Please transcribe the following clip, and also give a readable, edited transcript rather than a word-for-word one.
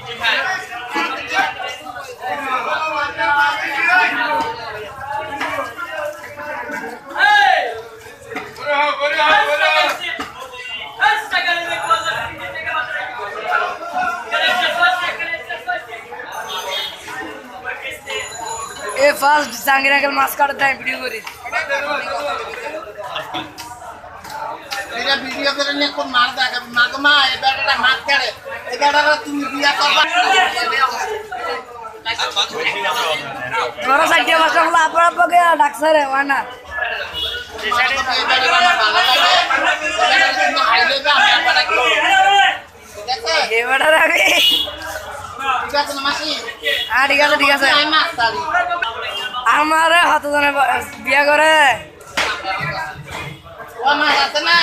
ए fast सांगेन uncle mask काढत आहे व्हिडिओ करी এটা ভিডিও করে নিয়ে কোন মার দেখা মাগমা এই বেটাটা মার কাটে এই বেটাটা তুমি বিয়া করবা তোরা সাইডে বসা বলা আপড়া পগে ডাক্তার রে ওনা এই সাইডে এই বেটাটা ভালো লাগে তুমি আইলে বা আমি আপড়া কি দেখো এই বেটাটা আমি ঠিক আছে না মাসি ঠিক আছে আমি মাস্টারি আমারে হাতজনে বিয়া করে ও মা আছে না